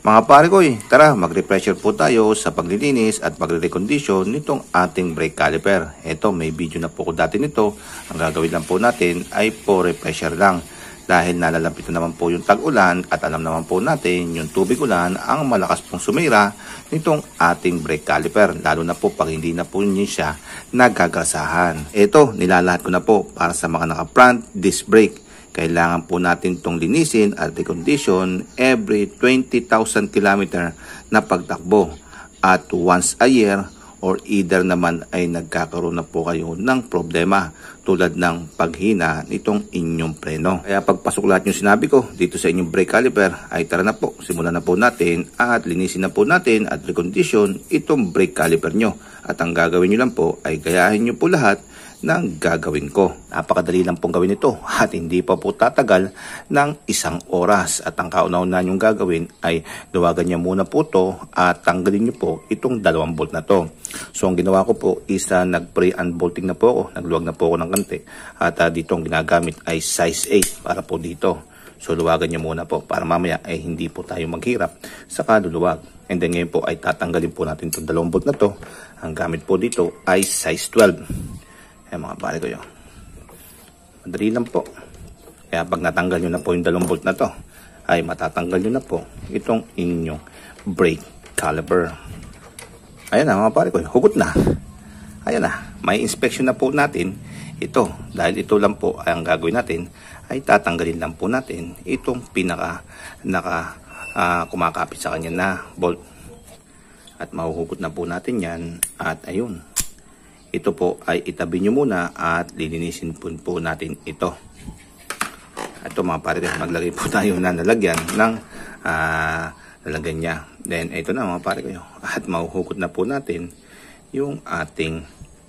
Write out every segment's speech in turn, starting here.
Mga pare ko, tara mag-refresher po tayo sa paglilinis at pagre-recondition nitong ating brake caliper. Ito, may video na po ko dati nito. Ang gagawin lang po natin ay po refresher lang. Dahil nalalapit na naman po yung tag-ulan at alam naman po natin yung tubig ulan ang malakas pong sumira nitong ating brake caliper. Lalo na po pag hindi na po niya siya nagagasahan. Ito, nilalahat ko na po para sa mga naka-front disc brake. Kailangan po natin itong linisin at recondition every 20,000 km na pagtakbo. At once a year or either naman ay nagkakaroon na po kayo ng problema tulad ng paghina nitong inyong preno. Kaya pagpasok lahat yung sinabi ko dito sa inyong brake caliper ay tara na po, simulan na po natin at linisin na po natin at recondition itong brake caliper nyo. At ang gagawin nyo lang po ay gayahin nyo po lahat ng gagawin ko. Napakadali lang pong gawin ito at hindi pa po tatagal ng 1 oras. At ang kauna-una nyong gagawin ay luwagan niya muna po ito at tanggalin niyo po itong 2 bolt na to. So ang ginawa ko po is nag-pre-unbolting na po ako, nagluwag na po ako ng kante at dito ang ginagamit ay size 8 para po dito. So luwagan niyo muna po para mamaya ay hindi po tayo maghirap sa kaluluwag. And then ngayon po ay tatanggalin po natin itong 2 bolt na to. Ang gamit po dito ay size 12. Ayan mga pare ko yun. Madali lang po. Kaya pag natanggal nyo na po yung 2 bolt na to, ay matatanggal nyo na po itong inyong brake caliper. Ayan na mga pare ko, hugot na. Ayan na, may inspection na po natin ito. Dahil ito lang po ay ang gagawin natin, ay tatanggalin lang po natin itong pinaka kumakapit sa kanya na bolt. At mahuhugot na po natin yan. At ayun. Ito po ay itabi nyo muna at lilinisin po natin ito. Ito mga pare, maglagay po tayo na nalagyan ng nalagyan niya. Then ito na mga pare ko. At mahuhugot na po natin yung ating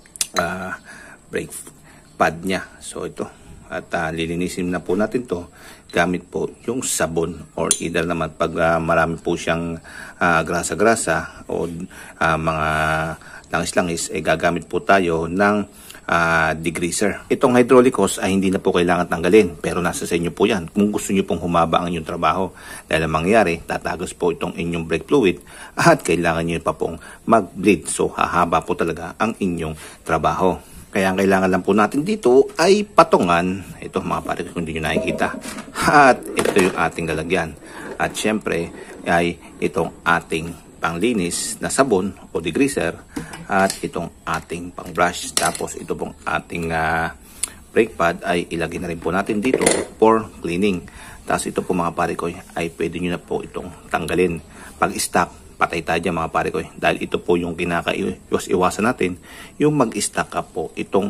brake pad niya. So ito. At lilinisin na po natin to gamit po yung sabon or either naman pag marami po siyang grasa-grasa o mga langis-langis ay gagamit po tayo ng degreaser. Itong hydraulic hose ay hindi na po kailangan tanggalin pero nasa sa inyo po yan kung gusto nyo pong humaba ang inyong trabaho. Dahil ang mangyari, tatagos po itong inyong brake fluid at kailangan nyo pa pong mag-bleed. So hahaba po talaga ang inyong trabaho. Kaya ang kailangan lang po natin dito ay patungan. Ito mga pare kung hindi nyo nakikita. At ito yung ating lalagyan. At syempre ay itong ating panglinis na sabon o degreaser at itong ating pang brush. Tapos ito pong ating brake pad ay ilagay na rin po natin dito for cleaning. Tapos ito po mga pare ko ay pwede nyo na po itong tanggalin. Pag stock, patay tayo dyan mga pare ko. Dahil ito po yung kinaka-iwasan natin, yung mag-stock up po itong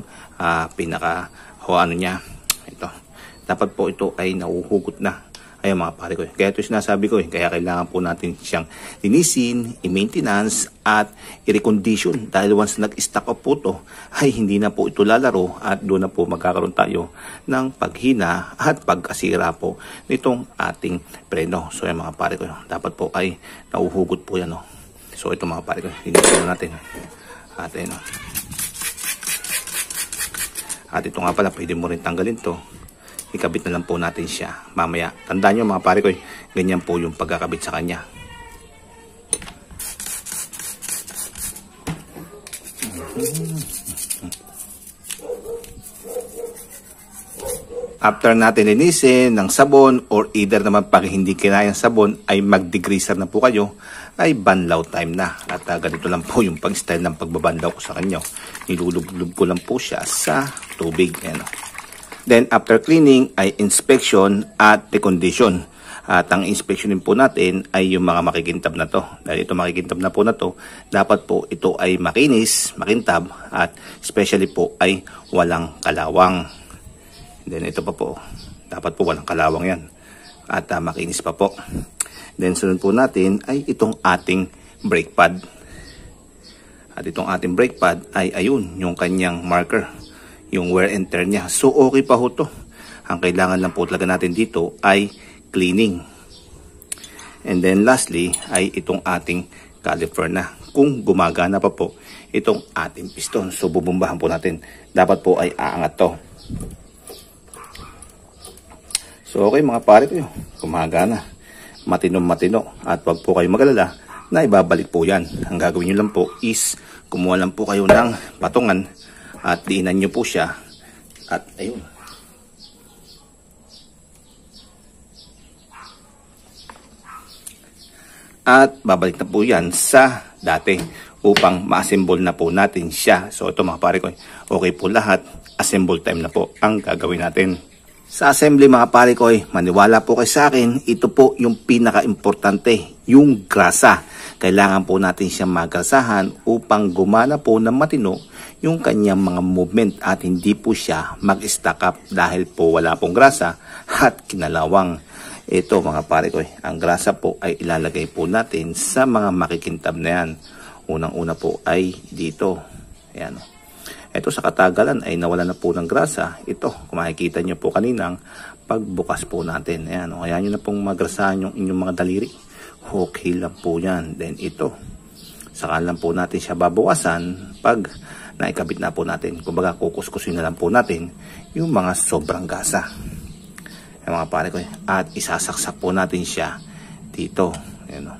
niya. Ito. Dapat po ito ay nauhugot na. Ayan mga pare ko. Kaya ito sinasabi ko. Kaya kailangan po natin siyang linisin, i-maintenance at i-recondition. Dahil once nag-stock up po ito, ay hindi na po ito lalaro at doon na po magkakaroon tayo ng paghina at pagkasira po nitong ating preno. So ayan mga pare ko. Dapat po ay nauhugot po yan. No? So ito mga pare ko. Linisin natin. At ayan. At ito nga pala, pwede mo rin tanggalin to. Ikabit na lang po natin siya mamaya. Tandaan nyo mga pare ko, ganyan po yung pagkakabit sa kanya. After natin linisin ng sabon or either naman pag hindi kinayang sabon ay mag-degreaser na po kayo, ay banlaw time na. At ganito lang po yung pag-style ng pagbabanlaw ko sa kanya. Nilulublob ko lang po siya sa tubig. Ayan. Then after cleaning ay inspection at recondition. At ang inspection din po natin ay yung mga makikintab na to. Dahil ito makikintab na po na to, dapat po ito ay makinis, makintab at especially po ay walang kalawang. Then ito pa po, dapat po walang kalawang yan. At makinis pa po. Then sunod po natin ay itong ating brake pad. At itong ating brake pad ay ayun, yung kanyang marker. Yung wear and tear niya. So okay pa ho to. Ang kailangan lang po talaga natin dito ay cleaning. And then lastly ay itong ating caliper na. Kung gumagana pa po itong ating piston. So bubumbahan po natin. Dapat po ay aangat to. So okay mga pare ko, gumagana. matino. At wag po kayo magalala na ibabalik po yan. Ang gagawin nyo lang po is kumuha lang po kayo ng patungan at diinan nyo po siya. At ayun. At babalik na po yan sa dati upang ma-assemble na po natin siya. So ito mga pare ko, okay po lahat. Assemble time na po ang gagawin natin. Sa assembly mga pare ko, maniwala po kayo sa akin, ito po yung pinaka-importante, yung grasa. Kailangan po natin siyang magrasahan upang gumana po ng matino yung kanyang mga movement at hindi po siya mag-stack up dahil po wala pong grasa at kinalawang. Ito mga pare ko, ang grasa po ay ilalagay po natin sa mga makikintab na yan. Unang-una po ay dito. Ayan. Ito sa katagalan ay nawala na po ng grasa. Ito, kung makikita nyo po kaninang pagbukas po natin. Ayan, kaya nyo na pong magrasahan yung inyong mga daliri. Okay lang po yan. Then ito, saka lang po natin siya babawasan pag naikabit na po natin. Kumbaga kukuskusin na lang po natin yung mga sobrang gasa. Ayan mga pare ko. At isasaksak po natin siya dito. Ayan.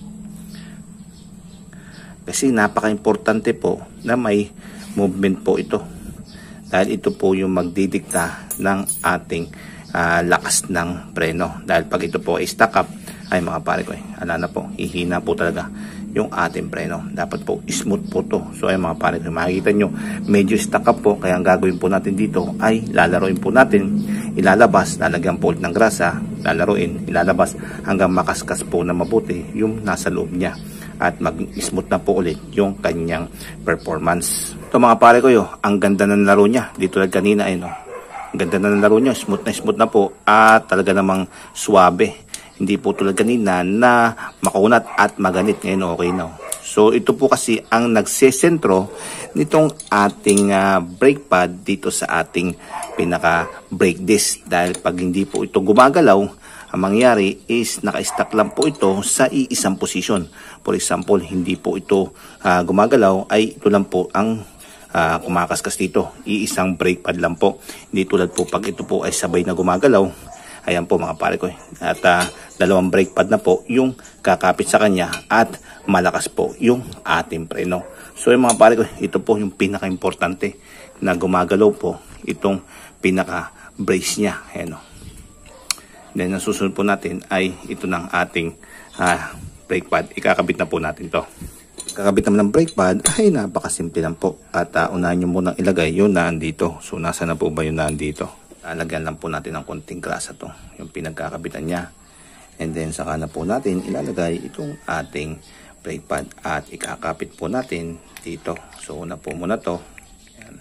Kasi napaka-importante po na may movement po ito dahil ito po yung magdidikta ng ating lakas ng preno. Dahil pag ito po ay stack up, ay mga pare ko, ala na po, hihina po talaga yung ating preno. Dapat po smooth po to. So ay mga pare ko, makikita nyo medyo stack up po, kaya ang gagawin po natin dito ay lalaroin po natin, ilalabas, lalagyan po ulit ng grasa, lalaroin, ilalabas hanggang makaskas po na mabuti yung nasa loob niya at mag-smooth na po ulit yung kanyang performance. Ito mga pare ko, ang ganda ng laro niya. Dito lang kanina no? Ang ganda na ng laro niya, smooth na po at talaga namang suwabe. Hindi po tulad kanina na makunat at maganit. Ngayon okay na. So ito po kasi ang nagsesentro nitong ating brake pad dito sa ating pinaka brake disc. Dahil pag hindi po ito gumagalaw, ang mangyari is naka-stack lang po ito sa iisang posisyon. For example, hindi po ito gumagalaw, ay ito lang po ang kumakaskas dito. Iisang brake pad lang po. Hindi tulad po pag ito po ay sabay na gumagalaw. Ayan po mga pare ko. At dalawang brake pad na po yung kakapit sa kanya at malakas po yung ating preno. So yung mga pare ko, ito po yung pinaka-importante na gumagalaw po itong pinaka-brace niya. Ayan o. Then, ang susunod po natin ay ito ng ating brake pad. Ikakabit na po natin to. Kakabit naman ng brake pad ay napakasimple lang po. At unahin nyo munang ilagay yung naan dito. So, nasa na po ba yung naan dito? Lalagyan lang po natin ng konting grasa to. Yung pinagkakabitan niya. And then, saka na po natin ilalagay itong ating brake pad. At ikakapit po natin dito. So, una po muna to. Ayan.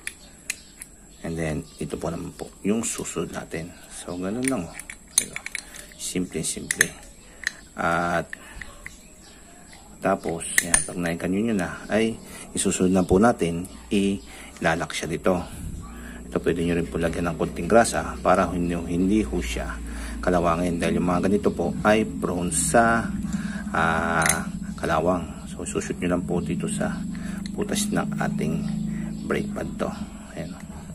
And then, ito po naman po yung susunod natin. So, ganun lang o. Simple. At tapos, yan, pag naikanyo nyo na, ay isusunod na po natin, ilalak siya dito. Ito pwede nyo rin po lagyan ng konting grasa para hindi ho siya kalawangin. Dahil yung mga ganito po ay prone sa kalawang. So, sushoot nyo lang po dito sa butas ng ating brake pad to. Ayan.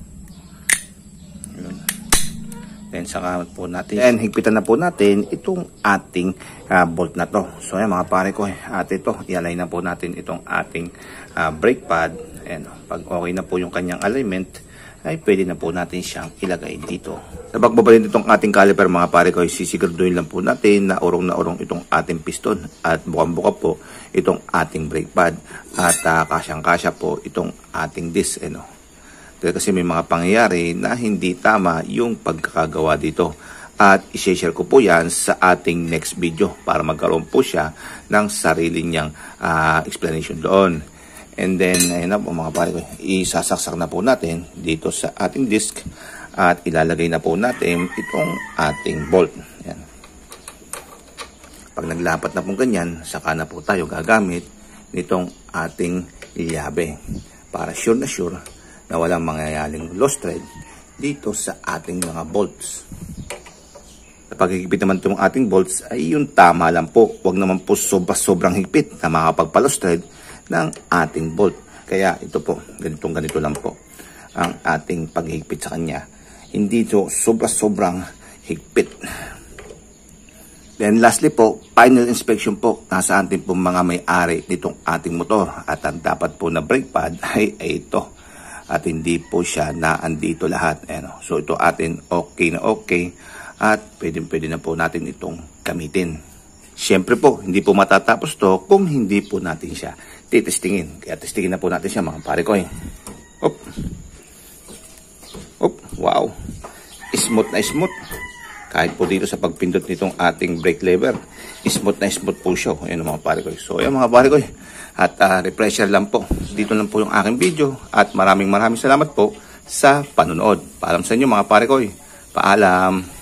Then saka po natin, and higpitan na po natin itong ating bolt na to. So ayan mga pare ko, at ito, i-align na po natin itong ating brake pad. Ayan, pag okay na po yung kanyang alignment, ay pwede na po natin siyang ilagay dito. Sa pagbabalin itong ating caliper mga pare ko, sisiguraduhin lang po natin na urong itong ating piston at bukang-buka po itong ating brake pad at kasyang-kasya po itong ating disc. Kasi may mga pangyayari na hindi tama yung pagkakagawa dito. At i-share ko po yan sa ating next video para magkaroon po siya ng sarili niyang explanation doon. And then, ayun na po mga pare ko, isasaksak na po natin dito sa ating disc at ilalagay na po natin itong ating bolt. Yan. Pag naglapat na po ganyan, saka na po tayo gagamit nitong ating liyabe para sure na walang mangyayaring lost thread dito sa ating mga bolts. Kapag higpit naman itong ating bolts ay yung tama lang po. Huwag naman po sobrang higpit na makapagpa-lost thread ng ating bolt. Kaya ito po, ganito lang po ang ating paghigpit sa kanya. Hindi ito sobrang higpit. Then lastly po, final inspection po nasa ating pong mga may-ari nitong ating motor. At ang dapat po na brake pad ay ito. At hindi po siya naandito lahat. Ayan, so ito atin okay na okay. At pwede na po natin itong gamitin. Siyempre po, hindi po matatapos to kung hindi po natin siya titestingin. Kaya testingin na po natin siya mga pare ko. Op. Op, wow. Smooth na smooth. Kahit po dito sa pagpindot nitong ating brake lever, smooth na smooth po siya. Ayan mga pare ko. So ayan mga pare ko. At refresher lang po. Dito lang po yung aking video. At maraming salamat po sa panonood. Paalam sa inyo mga pare ko. Paalam.